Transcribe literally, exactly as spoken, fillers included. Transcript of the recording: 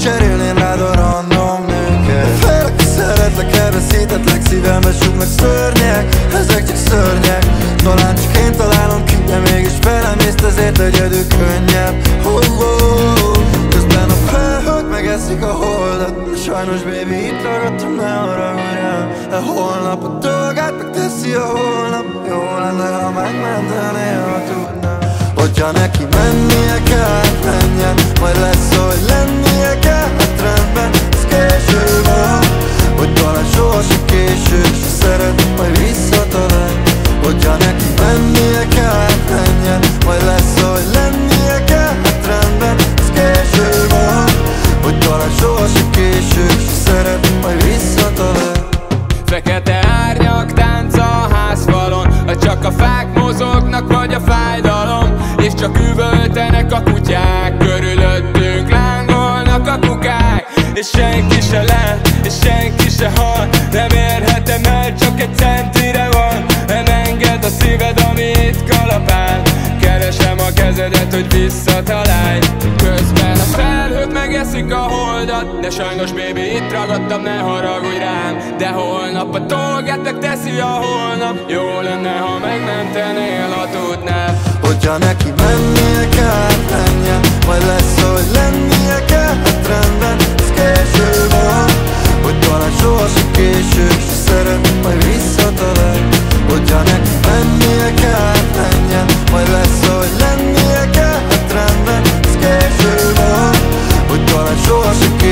cserélném rád a random nőket. Félek, hogy szeretlek, elveszítetlek, szívembe súgnak szörnyek, ezek csak szörnyek. Talán csak én találom ki, de mégis velem észt, ezért egyedül könnyebb. oh, oh, oh. Közben a felhők megeszik a holdat. Sajnos baby, itt ragadtam, ne haragudj rám. De holnap a dolgát megteszi a holnap. Jó lenne, ha megmentenél, ha tudnám. Hogyha neki mennie kell, menjen. Majd lesz, hogy lennie kell, hát rendben, ez késő van. Hogy talán sohasem késő, se szeret, majd visszatalál. Hogyha neki mennie kell, menjen. Majd lesz, hogy lennie kell, hát rendben, ez késő van. Hogy talán sohasem késő, se szeret, majd visszatalál. Fekete árnyak tánca a házfalon, ha csak a fák mozognak, vagy a fájdalom. És csak üvöltenek a kutyák, körülöttünk lángolnak a kukák. És senki se lát, és senki se hal. Nem érhetem el, csak egy centire van. Nem enged a szíved, ami itt kalapál. Keresem a kezedet, hogy visszatalálj. Közben a felhők megeszik a holdat. De sajnos baby, itt ragadtam, ne haragudj rám. De holnap a dolgát megteszi a holnap. Jó lenne, ha megmentenél, ha tudnál. Hogyha neki mennie kell, menjen. Majd lesz, hogy lennie kell, hát rendben, ez késő van. Hogy talán sohasem késő, se szeret, majd visszatalál. Hogyha neki mennie kell, menjen. Majd lesz, hogy lennie kell, hát rendben, ez késő van. Hogy talán sohasem késő.